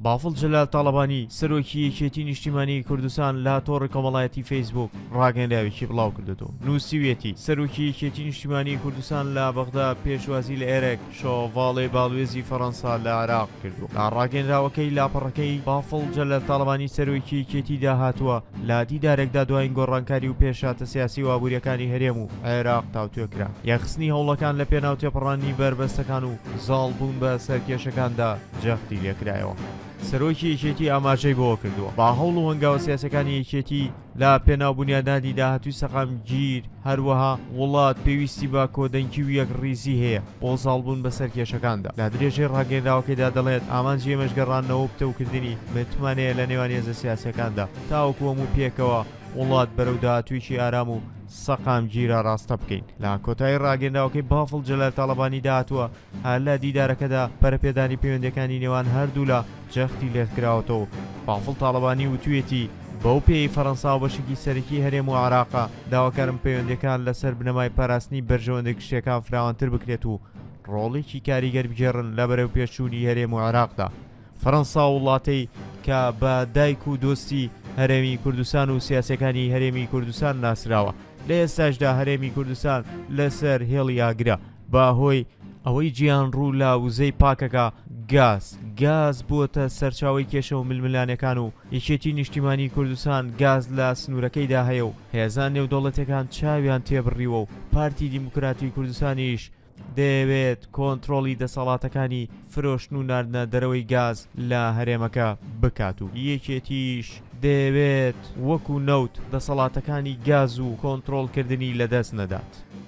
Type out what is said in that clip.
بافڵ جەلال تاڵەبانی سەرۆکی یەکێتی نیشتیمانی کوردستان لە تۆڕی کۆمەڵایەتی فەیسبوک ڕاگەنداوێکی بڵاو کردوێتەوە. نووسیوێتی سەرۆکی یەکێتی نیشتیمانی کوردستان لە بەغدا پێشوازی لە ئێرێک شۆڤاڵێ باڵوێزی فەڕەنسا لە عێراق کردو. لە ڕاگەنراوەکەی لاپەڕەکەی بافڵ جەلال تاڵەبانی سەرۆکی یەکێتی داهاتووە لە دیدارێکدا دوای گۆڕانکاری و پێشاتە سیاسی و ئابوووریەکانی هەرێم و عێراق تاوتوێکرا. یەخستنی هەوڵەکان لە پێناو تێپەڕانی بربەستەکان و زاڵبوون بە سەرکێشەکاندا جەختی لێکرایەوە. سەرۆکی یەکێتی ئاماژەی بۆ کردووە با هەوڵ و هەنگاوە سیاسەکانی یەکێتی لە پێناو بنیادانی داهاتووی سەقام گیر هەروەها وڵات پێویستی بە کۆدەنگی و یەک ڕیزی هەیە بۆ زاڵبوون بە سەرکێشەکاندا. لە درێژەی ڕاگەیەندراوەکەیدا دەڵێت ئامانجی ئەمەشگەڕانەوە بتەوکردنی متمانەیە لە نێوان هێزە سیاسەکاندا تاوەکو هەموو پێکەوە وڵات بەرەو داهاتوویکی ئارام و سەقام گیرە ڕاستە بکەین. لە کۆتایی ڕاگەیەندراوەکەی بافڵ جەلال تاڵەبانی داهاتووە هەر لە دیدارەکەدا پەرەپێدانی پەیوەندیەکانی نێوان هەردوو لە جەختی لێکراوەتەوە. بافڵ تاڵەبانی وتوێتی بەو پێی فەڕەنسا و بەشێکی سەرەکی هەرێم و عێراقا داواکارم پەیوەندیەکان لەسەر بنەمای پاراستنی بەرژەوەندە گشتیەکان فراوانتر بکرێت و ڕۆڵێکی کاریگەر بگێڕن لە بەرەو پێشچوونی هەرێم و عێراقدا. فەڕەنسا وڵاتەی کە بە دایک و دۆستی هەرێمی کوردستان و سیاسەکانی هەرێمی کوردستان ناسراوە لە ئێستاشدا هەرێمی کوردستان لەسەر هێڵی ئاگرا بەهۆی ئەوەی گیان ڕوو لە وزەی پاکەکە گاز بووەتە سەرچاوی کێشە و ململانەکان و یەکێتی نیشتیمانی کوردستان گاز لە سنوورەکەیدا هەیە و هێزان نێودەوڵەتەکان چاویان تێبڕیوە و پارتی دیموکراتی کوردستانیش دەیەوێت کۆنتترۆلی دەسەڵاتەکانی فرۆشتن و ناردنە دەرەوەی گاز لە هەرێمەکە بکات و یەکێتیش دەیەوێت وەکو نەوت دەسەڵاتەکانی گاز و کۆنتترۆلکردنی لەدەست نەدات.